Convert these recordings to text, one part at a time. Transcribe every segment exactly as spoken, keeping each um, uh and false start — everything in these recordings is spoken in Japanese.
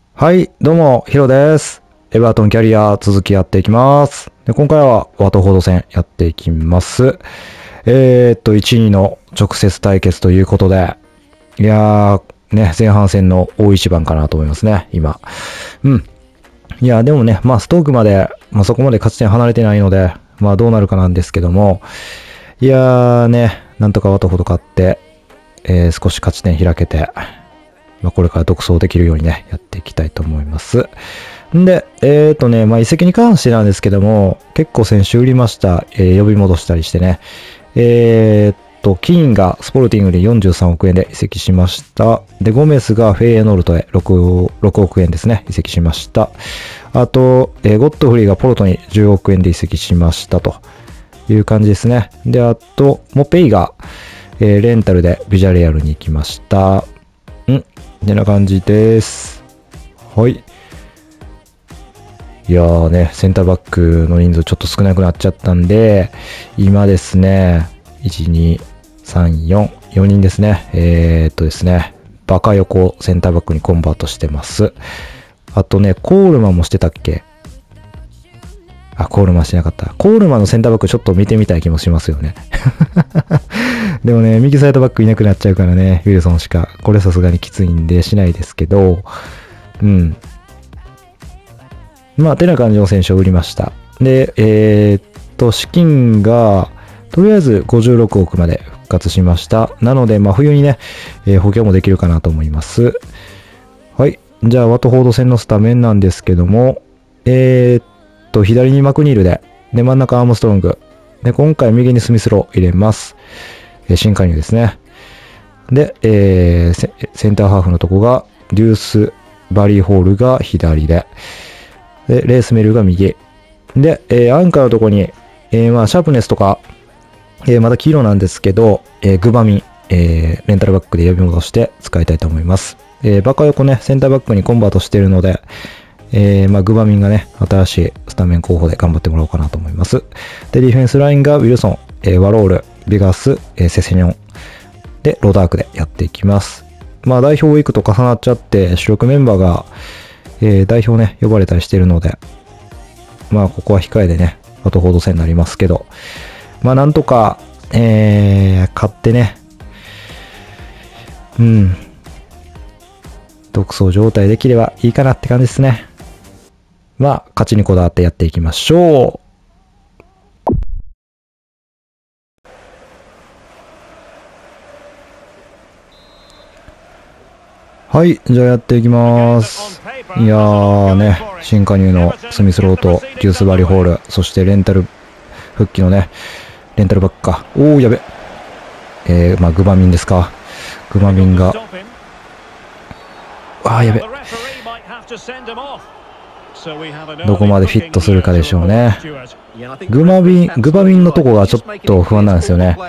はい、どうも、ヒロです。エバートンキャリア続きやっていきます。で今回はワトフォード戦やっていきます。えー、っと、いち、にの直接対決ということで、いやー、ね、前半戦の大一番かなと思いますね、今。うん。いや、でもね、まあ、ストークまで、まあ、そこまで勝ち点離れてないので、まあ、どうなるかなんですけども、いやーね、なんとかワトフォード勝って、えー、少し勝ち点開けて、まあ、これから独走できるようにね、やっていきたいと思います。んで、えーとね、まあ、移籍に関してなんですけども、結構選手売りました。えー、呼び戻したりしてね。えーと、キーンがスポルティングでよんじゅうさんおくえんで移籍しました。で、ゴメスがフェイエノルトへ 6, ろくおくえんですね、移籍しました。あと、えー、ゴッドフリーがポルトにじゅうおくえんで移籍しましたという感じですね。で、あと、モペイが、えー、レンタルでビジャレアルに行きました。んてな感じです。はい。いやーね、センターバックの人数ちょっと少なくなっちゃったんで、今ですね、いち、に、さん、よん、よにんですね。えー、っとですね、バカ横センターバックにコンバートしてます。あとね、コールマンもしてたっけ？あ、コールマンしてなかった。コールマンのセンターバックちょっと見てみたい気もしますよね。でもね、右サイドバックいなくなっちゃうからね、ウィルソンしか。これさすがにきついんでしないですけど、うん。まあ、てな感じの選手を売りました。で、えー、っと、資金が、とりあえずごじゅうろくおくまで復活しました。なので、まあ、冬にね、えー、補強もできるかなと思います。はい。じゃあ、ワトフォード戦のスタメンなんですけども、えー、っと、左にマクニールで、で、真ん中アームストロング。で、今回右にスミスロー入れます。えー、新加入ですね。で、えーセ、センターハーフのとこが、デュース・バリーホールが左で、で、レースメルが右。で、えー、アンカーのとこに、えー、まあ、シャープネスとか、えー、まだ黄色なんですけど、えー、グバミン、えー、レンタルバックで呼び戻して使いたいと思います。えー、バカ横ね、センターバックにコンバートしているので、えー、まあ、グバミンがね、新しいスタメン候補で頑張ってもらおうかなと思います。で、ディフェンスラインがウィルソン、えー、ワロール、ビガス、えー、セセニョン。で、ローダークでやっていきます。まあ、代表ウィークと重なっちゃって、主力メンバーが、えー、代表ね、呼ばれたりしているので、まあ、ここは控えでね、ワトフォード戦になりますけど、まあ、なんとか、えー、勝ってね、うん、独走状態できればいいかなって感じですね。まあ、勝ちにこだわってやっていきましょう。はい、じゃあやっていきます。いやーね、新加入のスミスローとデュースバリホール、そしてレンタル復帰のね、レンタルバックか。おー、やべ。えー、まあ、グバミンですか。グバミンが、あー、やべ。どこまでフィットするかでしょうね。グマビン、グバミンのとこがちょっと不安なんですよね。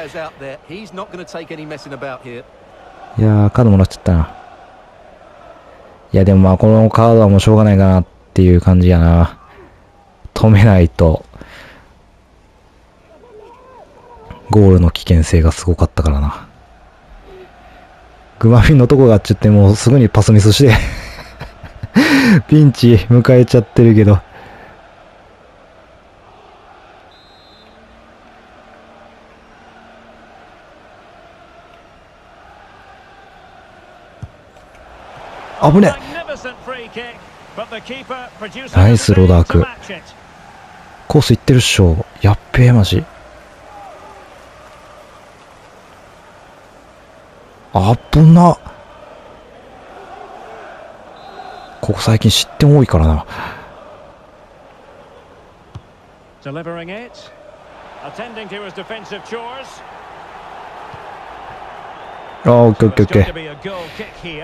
いやー、カードもらっちゃったな。いや、でもまあ、このカードはもうしょうがないかなっていう感じやな。止めないと、ゴールの危険性がすごかったからな。グマフィンのとこがあっちゃってもうすぐにパスミスして、ピンチ迎えちゃってるけど。危ねえ。ナイスローダーク。コース行ってるっしょ。やっべえマジ。あっぶな。ここ最近失点多いからな。ああ、オッケーオッケーオッケー。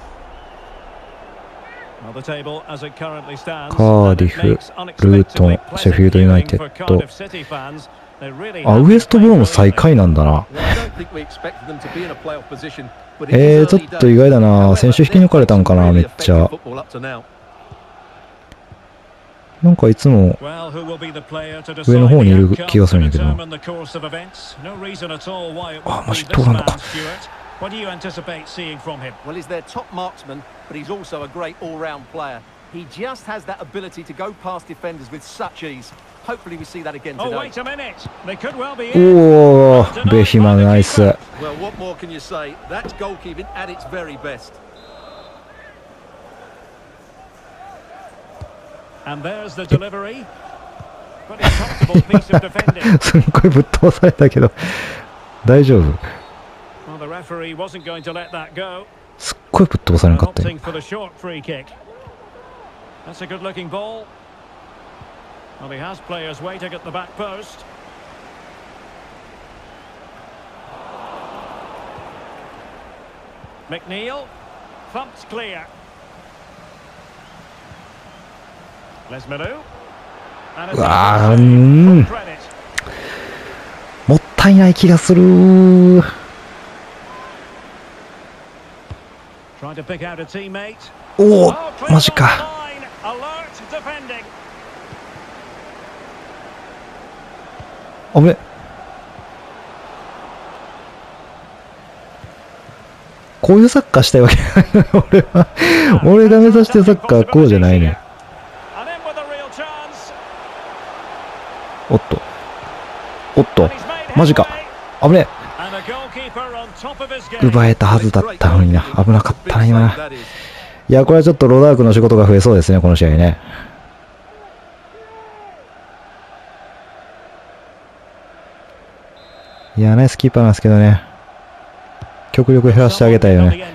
カーディフ、ルートン、シェフィールドユナイテッド。あ、ウエストブローム最下位なんだな。えー、ちょっと意外だな。選手引き抜かれたんかな、めっちゃ。なんかいつも上の方にいる気がするんやけどな。あ、マジ通らんのか。 What do you anticipate seeing from him? Well, he's their top marksman, but he's also a great all-round player. He just has that ability to go past defenders with such ease. Hopefully we see that again today. Oh, wait a minute. They could well be おー、ベヒマナイス。 Well, what more can you say? That's goalkeeping at its very best. And there's the delivery. Pretty comfortable piece of defending. すっごいぶっ飛ばされたけど大丈夫？ Well, the referee wasn't going to let that go. すっごいぶっ飛ばされなかったよ。 Opting for the short free kick. That's a good-looking ball. Well, he has players waiting at the back post. McNeil. Thumped clear. Lesmelu. うわー、うん、もったいない気がする。 Trying to pick out a teammate. おお、マジか。 あぶね。こういうサッカーしたいわけないの俺は。俺が目指してるサッカーはこうじゃないね。おっと。おっと。マジか。あぶね。奪えたはずだったのにな。危なかったな、今な。いや、これはちょっとロダークの仕事が増えそうですね、この試合ね。いや、ナイスキーパーなんですけどね。極力減らしてあげたいよね。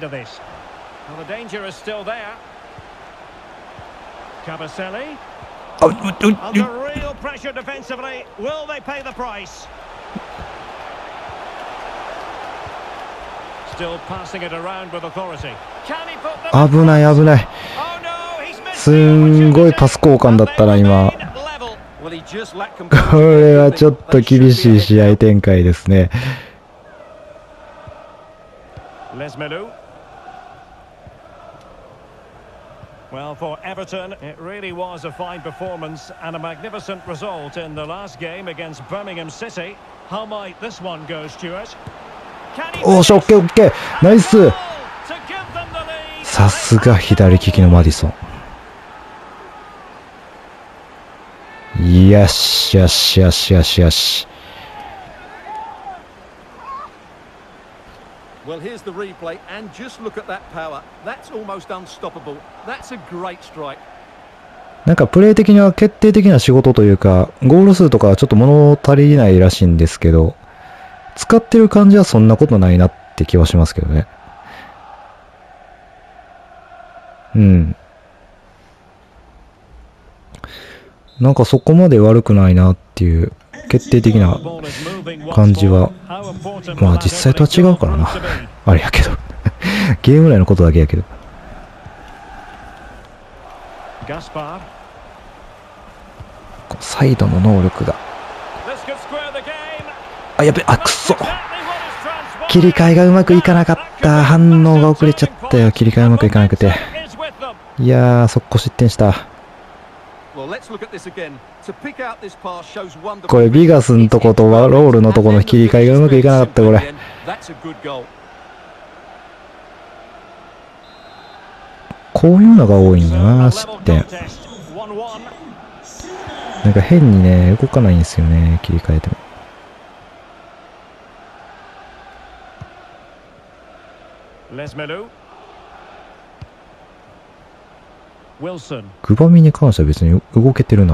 あ、う、う、う、危ない危ない。すんごいパス交換だったな、今。これはちょっと厳しい試合展開ですね。 Well, for Everton, it really was a fine performance and a magnificent result in the last game against Birmingham City. How might this one go, Stuart? おーし、オッケーオッケー。ナイス。さすが左利きのマディソン。よしよしよしよしよし。 Well, here's the replay, and just look at that power. That's almost unstoppable. That's a great strike. なんかプレー的には決定的な仕事というか、ゴール数とかはちょっと物足りないらしいんですけど、使ってる感じはそんなことないなって気はしますけどね。うん。なんかそこまで悪くないなっていう決定的な感じは、まあ実際とは違うからな。あれやけど。ゲーム内のことだけやけど。サイドの能力が。あ、やべ、あ、くそ。切り替えがうまくいかなかった。反応が遅れちゃったよ。切り替えうまくいかなくて。いやー、速攻失点した。これビガスのとことロールのとこの切り替えがうまくいかなかった。これこういうのが多いんだな、失点。なんか変にね動かないんですよね、切り替えても。グバミに関しては別に動けてるな。あ、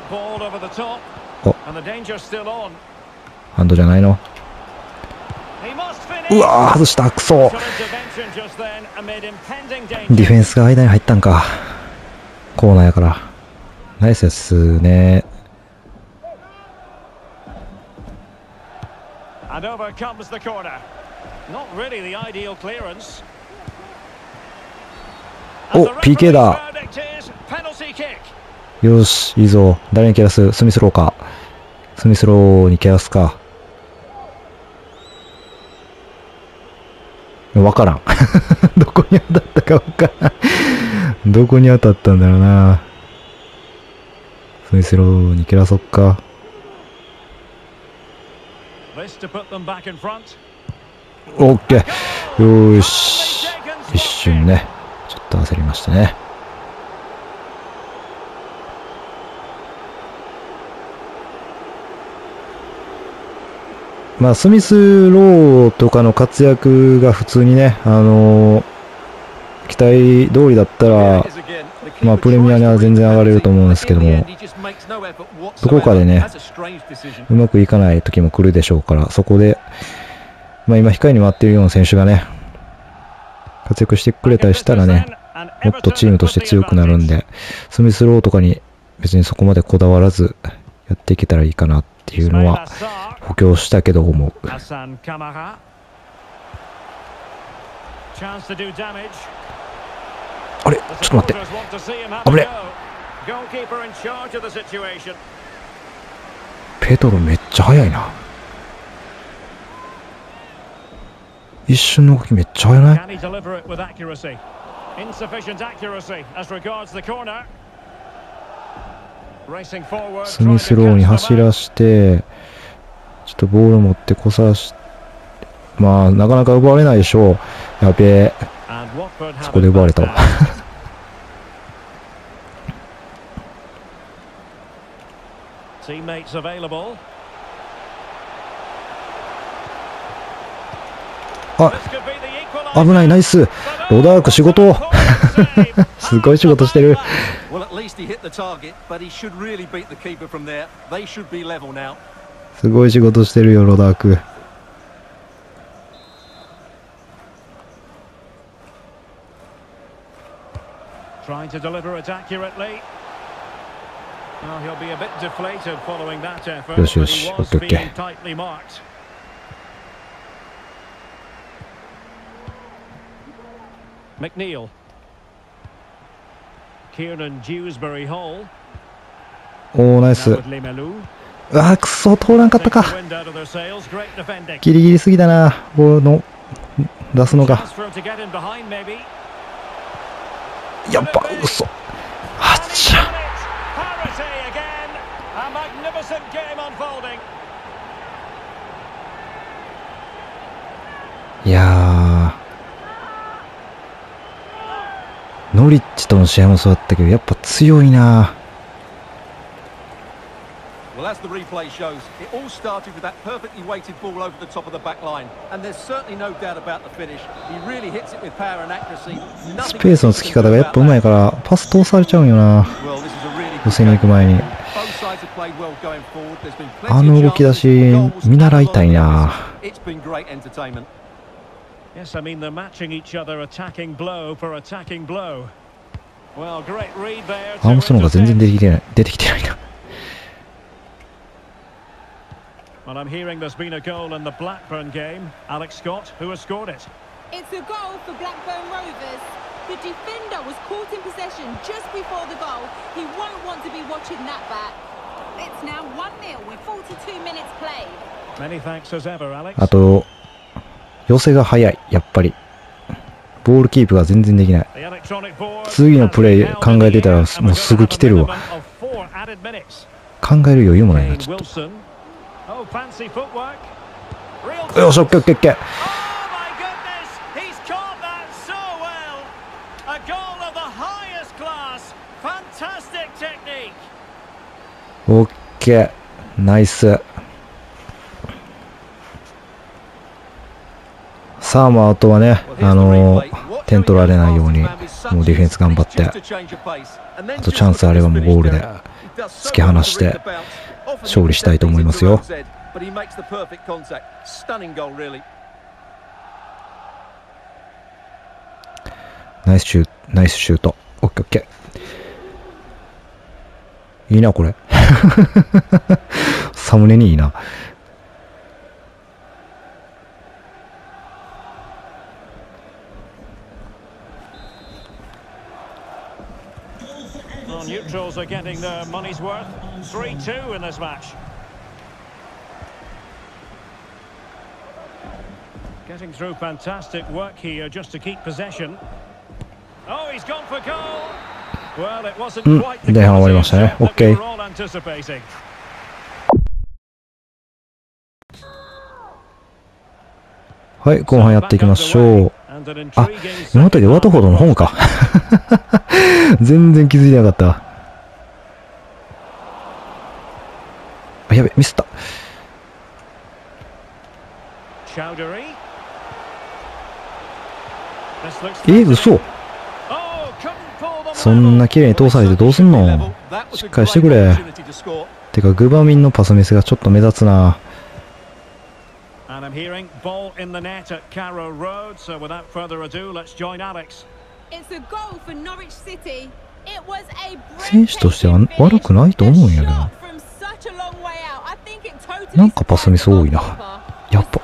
ハンドじゃないの。うわー、外した。クソ。ディフェンスが間に入ったんか。コーナーやから。ナイスですね。お、ピーケー だ。よし、いいぞ。誰に蹴らす？スミスローか。スミスローに蹴らすか。わからん。どこに当たったかわからん。どこに当たったんだろうな。スミスローに蹴らそっか。 オッケー。よーし。一瞬ね、ちょっと焦りましたね。まあ、スミスローとかの活躍が普通にね、あのー、期待通りだったら、まあ、プレミアには全然上がれると思うんですけども、どこかでね、うまくいかない時も来るでしょうから、そこで、まあ、今、控えに回っているような選手がね、活躍してくれたりしたらね、もっとチームとして強くなるんで、スミスローとかに別にそこまでこだわらずやっていけたらいいかなっていうのは、補強したけど思う。あれ、ちょっと待って。危ね。ペドロめっちゃ速いな。一瞬の動きめっちゃ速ない？スミスローに走らして、ちょっとボール持ってこさし、まあ、なかなか奪われないでしょう。やべえ。そこで奪われたわ。あ、危ない、ナイス。ロダーク仕事。すごい仕事してる。すごい仕事してるよ、ロダーク。 Trying to deliver it accurately. Well, he'll be a bit deflated following that effort, but he was being tightly marked. McNeil. Kieran Dewsbury Hall. おー、ナイス。あー、くそ、通らんかったか。ギリギリすぎだな、ボールの出すのが。やっぱ、嘘。あっちゃ。いやー、ノリッチとの試合もそうだったけど、やっぱ強いな。 Well, as the replay shows, it all started with that perfectly weighted ball over the top of the back line, and there's certainly no doubt about the finish. He really hits it with power and accuracy. スペースのつき方がやっぱうまいからパス通されちゃうんよな。寄せに行く前に。あの動き出し見習いたいな。 Yes, I mean they're matching each other, attacking blow for attacking blow. Well, great read there. アームストロンが全然出てきてない。出てきてないな。 Well, I'm hearing there's been a goal in the Blackburn game. Alex Scott, who has scored it? It's a goal for Blackburn Rovers. The defender was caught in possession just before the goal. He won't want to be watching that back. It's now one nil with forty-two minutes played. Many thanks as ever, Alex. あと、寄せが早い、やっぱり。ボールキープが全然できない。次のプレー考えてたらもうすぐ来てるわ。考える余裕もないな、ちょっと。よし、オッケーオッケーオッケー。オッケー、ナイス。さあ、まあ、あとはね、あのー、点取られないように、もうディフェンス頑張って、あとチャンスあればもうゴールで突き放して、勝利したいと思いますよ。ナイスシュート、ナイスシュート。オッケーオッケー。いいな、これ。サムネにいいな。 Neutrals are getting their money's worth. three two in this match. Getting through fantastic work here just to keep possession. Oh, he's gone for goal. Well, it wasn't quite the conversation that we were all anticipating. はい、後半やっていきましょう。あ、今の時ワトフォードの方か。全然気づいてなかった。あ、やべ、ミスった。えー、嘘。そんな綺麗に通されてどうすんの。しっかりしてくれ。てか、グバミンのパスミスがちょっと目立つな。選手としては悪くないと思うんやけど。なんかパスミス多いな。やっぱ。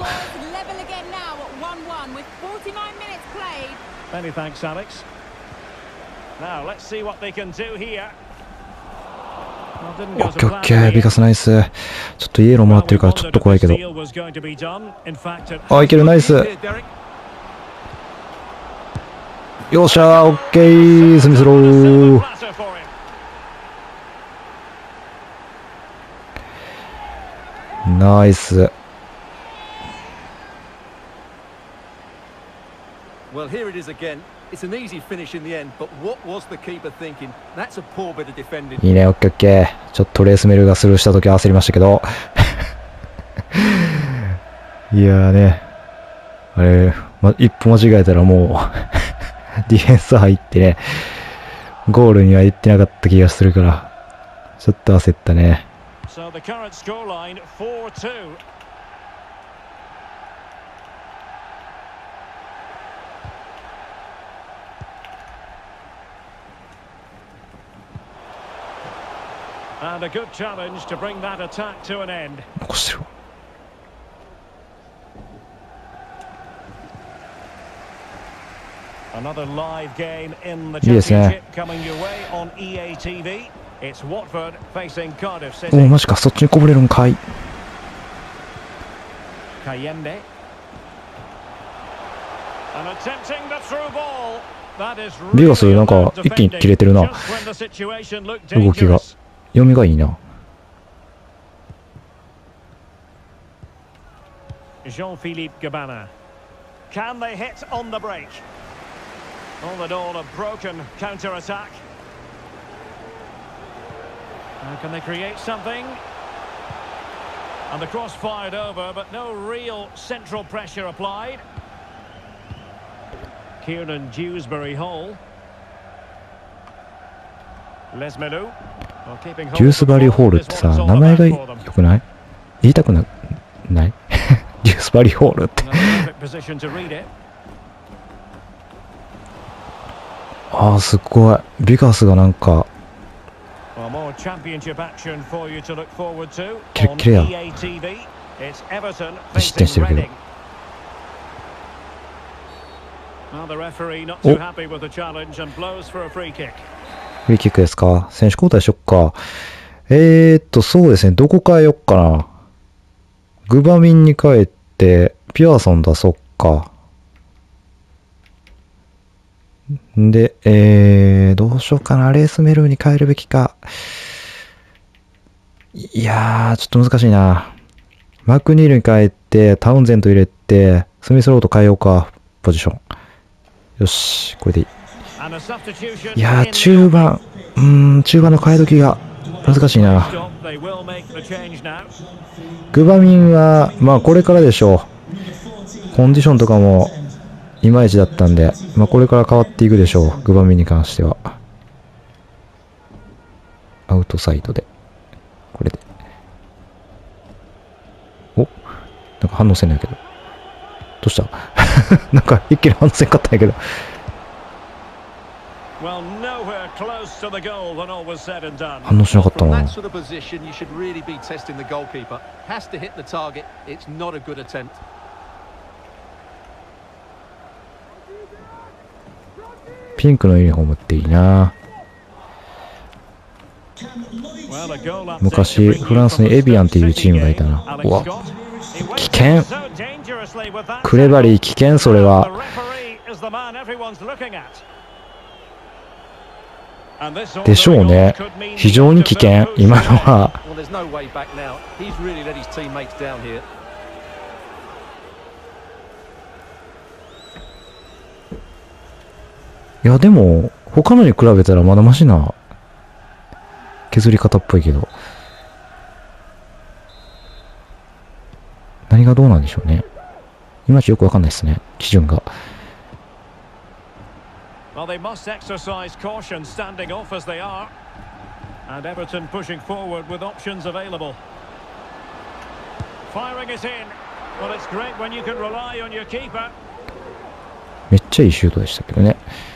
オッケーオッケー、ビカスナイス。ちょっとイエローもらってるからちょっと怖いけど。あ、いける、ナイス。よっしゃー、オッケー、スミスロー。ナイス。 Well, here it is again. It's an easy finish in the end, but what was the keeper thinking? That's a poor bit of defending. いいね、オッケーオッケー。ちょっとレースメルがスルーしたときは焦りましたけど。いやーね。あれ、ま、一歩間違えたらもう、ディフェンス入ってね、ゴールには行ってなかった気がするから、ちょっと焦ったね。 So the current scoreline four two. And a good challenge to bring that attack to an end. 残してる。 Another live game in the championship coming your way on E A T V. It's Watford facing Cardiff City. おお、マジか、そっちにこぼれるんかい。 Kayende. And attempting the through ball. That is really ビガスなんか一気に切れてるな。動きが。読みがいいな。 Jean-Philippe Gabana. Can they hit on the break? All in all, a broken counter-attack. Now can they create something? And the cross fired over, but no real central pressure applied. Kieran Dewsbury-Hall. Les Melou. ジュースバリーホールってさ、名前が良くない？言いたくな、ないジュースバリーホールって。ああ、すっごい。ビガスがなんか、キレッキレや。失点してるけど。お、フリーキックですか。選手交代しよっか。えーっと、そうですね。どこ変えよっかな。グバミンに変えて、ピアーソン出そっか。で、えー、どうしようかな。レースメルに変えるべきか。いやー、ちょっと難しいな。マクニールに変えて、タウンゼント入れて、スミスローと変えようか。ポジション。よし、これでいい。いやー、中盤、うーん、中盤の替え時が難しいな。グバミンは、まあこれからでしょう。コンディションとかもいまいちだったんで、まあこれから変わっていくでしょう。グバミンに関しては。アウトサイドで。これで。お、なんか反応せんないけど。どうしたなんか一気に反応せんかったんやけど。反応しなかったな。ピンクのユニフォームっていいな。昔フランスにエビアンっていうチームがいたな。うわ、危険。クレバリー危険、それは。でしょうね。非常に危険、今のは。 いや、でも、他のに比べたらまだマシな削り方っぽいけど。何がどうなんでしょうね。いまいちよくわかんないですね。基準が。 Well, they must exercise caution standing off as they are. And Everton pushing forward with options available. Firing it in. Well, it's great when you can rely on your keeper. めっちゃいいシュートでしたけどね。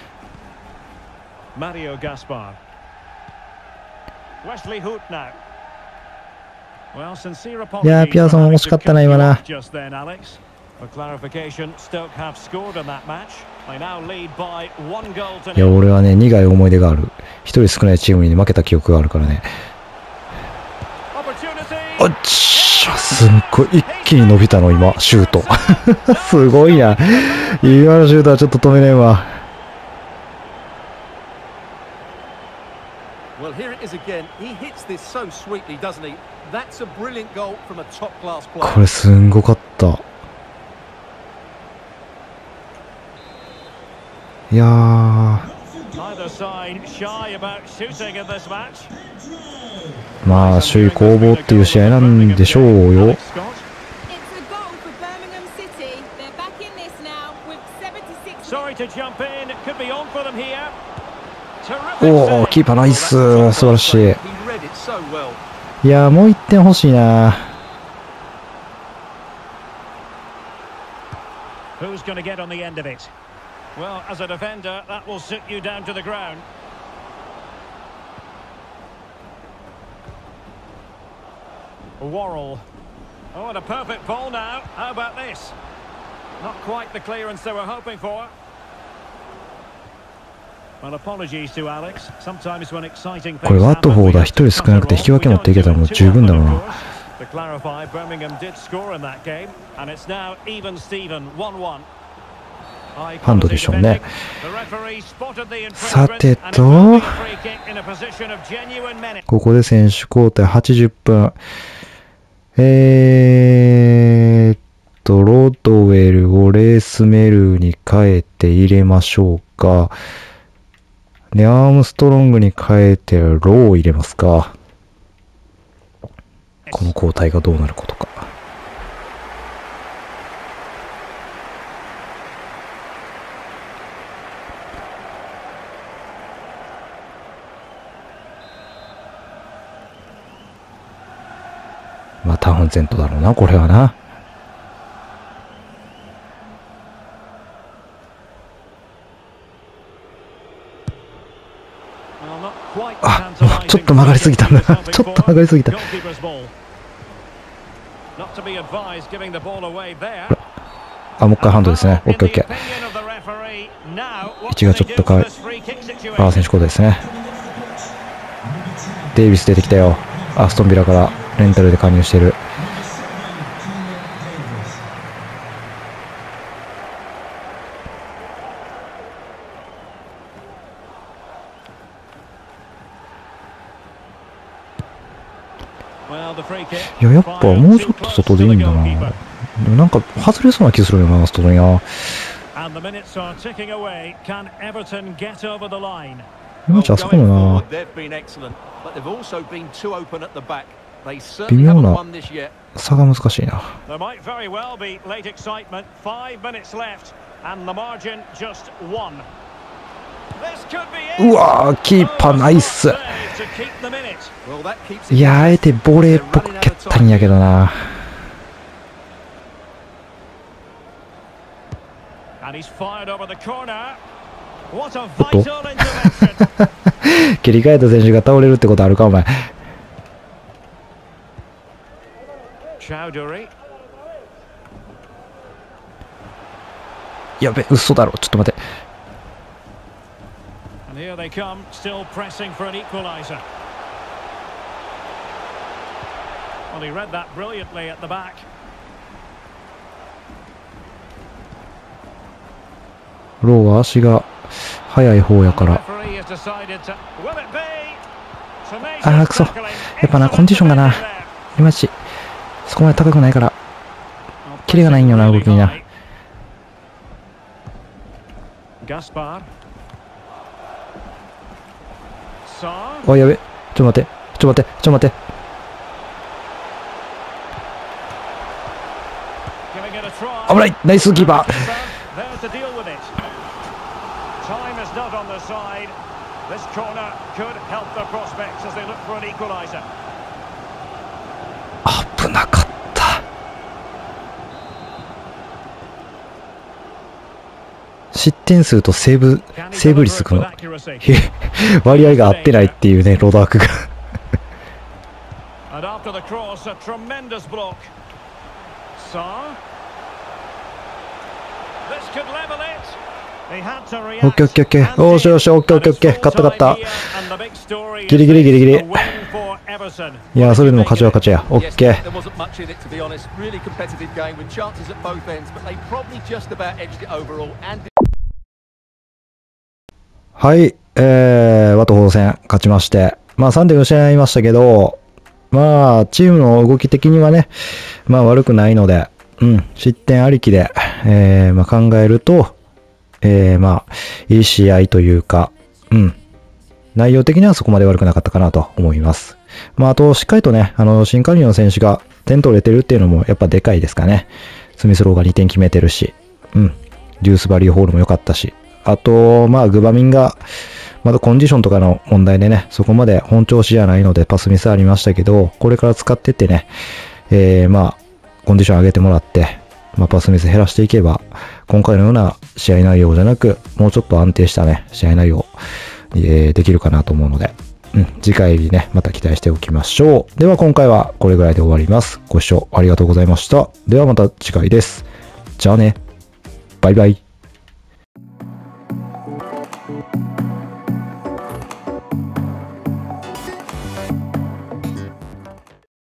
Mario Gaspar. Wesley Hoot now. Well, sincere apologies. いやー、ピアソン惜しかったな今な。 Just then, Alex. For clarification, Stoke have scored in that match. They now lead by one goal to いや、 nil. 俺はね、苦い思い出がある。一人少ないチームに負けた記憶があるからね。 Opportunity. おっしゃ、すっごい一気に伸びたの今、シュート。すごいな。今のシュートはちょっと止めねえわ。 Well, here it is again. He hits this so sweetly, doesn't he? That's a brilliant goal from a top-class player. これすんごかった。いやー、 Neither side shy about shooting in this match. まあ首位攻防っていう試合なんでしょうよ。 Alex Scott. It's a goal for Birmingham City. They're back in this now with seventy-six. Sorry to jump in. It could be on for them here. おお、キーパーナイス、素晴らしい。 He read it so well. いやー、もう一点欲しいな。 Who's going to get on the end of it? Well, as a defender, that will sit you down to the ground. Worrell. Oh, and a perfect ball now. How about this? Not quite the clearance they were hoping for. Well, apologies to Alex. Sometimes when exciting things これワットフォード一人少なくて引き分け持っていけたらもう十分だろうな。 To clarify, Birmingham did score in that game, and it's now even Steven, one one. ハンドでしょうね。さてと、ここで選手交代はちじゅっぷん。えーっと、ロードウェルをレースメルに変えて入れましょうか。で、アームストロングに変えてローを入れますか。この交代がどうなることか。まあ、タウンゼントだろうな、これはな。あ、ちょっと曲がりすぎたんだ。ちょっと曲がりすぎた。あ、もう一回ハンドですね。オッケーオッケー。位置がちょっと変わる。あ、選手交代ですね。デイビス出てきたよ。アストンビラからレンタルで加入している。いや、やっぱもうちょっと外でいいんだな。でもなんか外れそうな気するよな、外にな。いまいちあそこもな。微妙な差が難しいな。うわー、キーパーナイス。いや、あえてボレーっぽく蹴ったんやけどな。おっと切り替えた選手が倒れるってことあるか、お前。やべ、嘘だろ、ちょっと待って。 Here they come, still pressing for an equaliser. Well, he read that brilliantly at the back. ローは足が速い方やから。ああ、くそ。やっぱな、コンディションがな、いまいちそこまで高くないから、キレがないんよな、動きにな。 おい、やべ。ちょっと待って。ちょっと待って。ちょっと待って。危ない。ナイスキーパー。危なかった。失点数とセーブ、セーブ率の割合が合ってないっていうね、ロードワークが。オッケーオッケーオッケー。おーしよし、オッケーオッケーオッケー。勝った勝った。ギリギリギリギリ。いや、それでも勝ちは勝ちや。オッケー。はい、えー、ワトホー戦勝ちまして。まあさんてん失いましたけど、まあ、チームの動き的にはね、まあ悪くないので、うん、失点ありきで、えー、まあ考えると、えー、まあ、いい試合というか、うん。内容的にはそこまで悪くなかったかなと思います。まあ、あと、しっかりとね、あの、新加入の選手が点取れてるっていうのもやっぱでかいですかね。スミスローがにてん決めてるし、うん。デュースバリューホールも良かったし、あと、まあ、グバミンが、まだコンディションとかの問題でね、そこまで本調子じゃないのでパスミスありましたけど、これから使ってってね、えー、まあ、コンディション上げてもらって、まあ、パスミス減らしていけば、今回のような試合内容じゃなく、もうちょっと安定したね、試合内容、えー、できるかなと思うので、うん、次回にね、また期待しておきましょう。では今回はこれぐらいで終わります。ご視聴ありがとうございました。ではまた次回です。じゃあね。バイバイ。